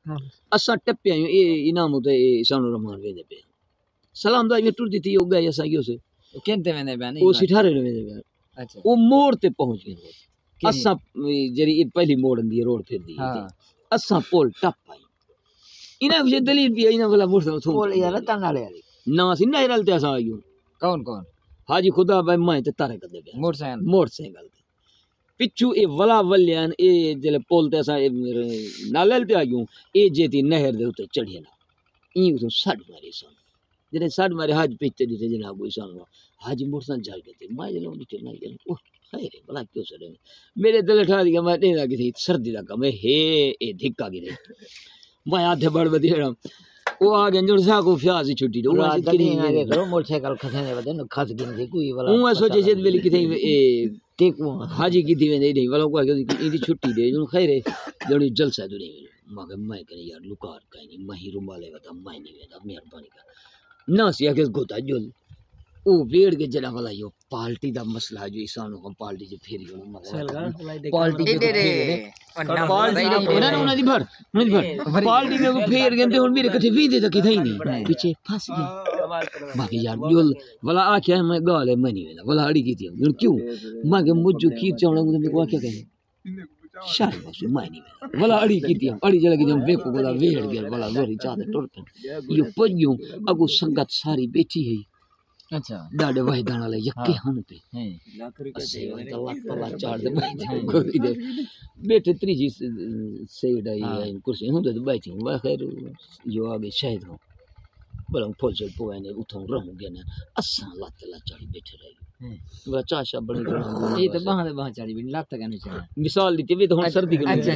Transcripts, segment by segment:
असा टप्पे आयो ए इनाम ते ईशान रहमान वेंदे पे सलाम दा ये टुर दी थी ओ गए असा यो से केंते वेंदे पे नहीं ओ सिठारे वेंदे पे अच्छा ओ मोड़ ते पहुंच गए असा जरी पहली मोड़ दी रोड फिर दी असा पोल टप आई इना विच दलील भी इना वाला मुर्सा थो पोल यार तनाले वाली ना सी नहरल ते असा आयो कौन कौन हाजी खुदा भाई मैं ते तारे कदे पे मोटरसाइकिल पिछू ए वला वल्यान ए जले पोल ते असा नालल ते आयो ए जेती नहर दे उते चढ़िया ना ई तो सड मारी सन जने सड मारे हाज पिछते दी जनाब ईशान हाजी मोटरसाइकिल चल गए मैं जलो नीचे ना ओ खैर भला क्यों सड़े मेरे दिल ठा दिया मैं देना किसी सर्दी दा कम हे ए धिक्का गिरे मैं आधे बड़ बदिया ओ आ गए जोर सा को फ्यास छुट्टी दो आज किनी आगे करो मोटरसाइकिल खसने बदे न खस गिन से कोई वाला मैं सोचे से वेली किथे ए टेकू हाजी की थी वेंदे नहीं वाला को इदी छुट्टी दे जो खैर जोड़ी जलसा दुनी मगर मैं करे यार लुकार काई नहीं मैं ही रुमाले बता मैं नहीं वेंदा मेहरबानी कर ना सिया के गोता जोल ओ वेड़ के जला वाला यो पार्टी दा मसला जो ईसानो को पार्टी जे फेरी हो पार्टी के पार्टी ना ना दी भर पार्टी में को फेर गंदे हुन मेरे कथे वीदे तक ही नहीं पीछे फंस गया बाकी यार जोल वाला आखे मैं गाले मैं नहीं वेंदा वाला अड़ी की थी क्यों मैं के मुझो खीर चावड़ा को को क्या कहे शार बस मैं नहीं वेंदा वाला अड़ी की थी अड़ी जला की जम बेको वाला वेड़ गया वाला जोरी चादर टुरकन यो पजियो अगो संगत सारी बैठी है अच्छा डाडे वही दाना ले यक्के हन पे अस्से तो लाख पला चार दे बैठे दे बैठे त्रीजी सेड आई कुर्सी हुंदे तो बैठे वा खैर यो आगे शायद हो बला फौज पोने उठों रहूं गया ना असा लात ला चढ़ी बैठे रही बड़ा चाशा बड़ी ये तो बाह चढ़ी भी लात का नहीं चढ़ा मिसाल दी थी तो सर्दी के अच्छा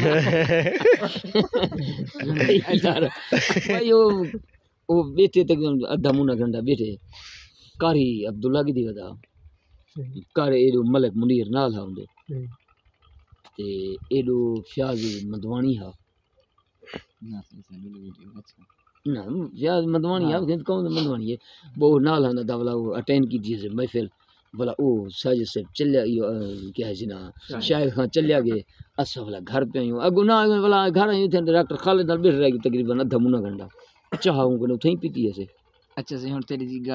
यार भाई वो बैठे तक आधा मुना घंटा बैठे कारी अब्दुल्ला की दी वदा कारी एडो मलिक मुनीर नाल होंदे ते एडो फ्याज मदवानी हा ना फ्याज मदवानी हा कौन मदवानी है वो नाल हंदा दवला वो अटेंड की दी महफिल वाला ओ साज से चलिया क्या है ना शायद हां चलिया गए अस वाला घर पे आयो अगो ना वाला घर आयो थे डॉक्टर खालिद नाल बैठ रही तकरीबन आधा मुना घंटा चाहूं को थई पीती ऐसे अच्छा से हुन तेरी जी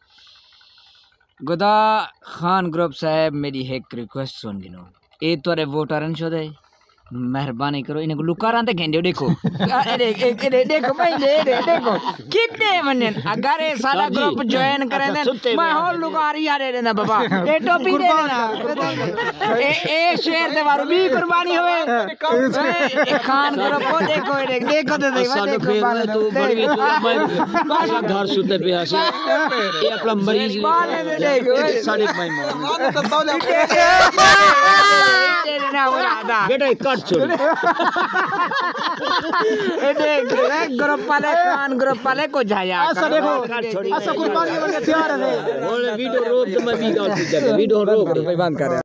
गोदा खान ग्रुप साहब मेरी एक रिक्वेस्ट सुन गिनो ए तोरे वोटरन छो दे मेहरबानी करो इनको लुकारां ते गेंडे देखो देखो भाई देखो कितने मनन अगर ये सारा ग्रुप ज्वाइन करे दे मैं और लुकारी आ रे ना बाबा ए टोपी दे देना ए शेर दे वारो भी कुर्बानी होवे ए खान ग्रुप को देखो देखो तो सही बात देखो तू बड़ी मैं घर सुते पे आसे ये अपना मरीज देखो साढ़े पाई ना हो रहा बेटा कट छोड़ ए देख ग्रुप वाले खान ग्रुप वाले को जाया ऐसा देखो ऐसा कुर्बानी वाले तैयार है बोले वीडियो रोक तो मैं भी गाल वीडियो रोक बंद कर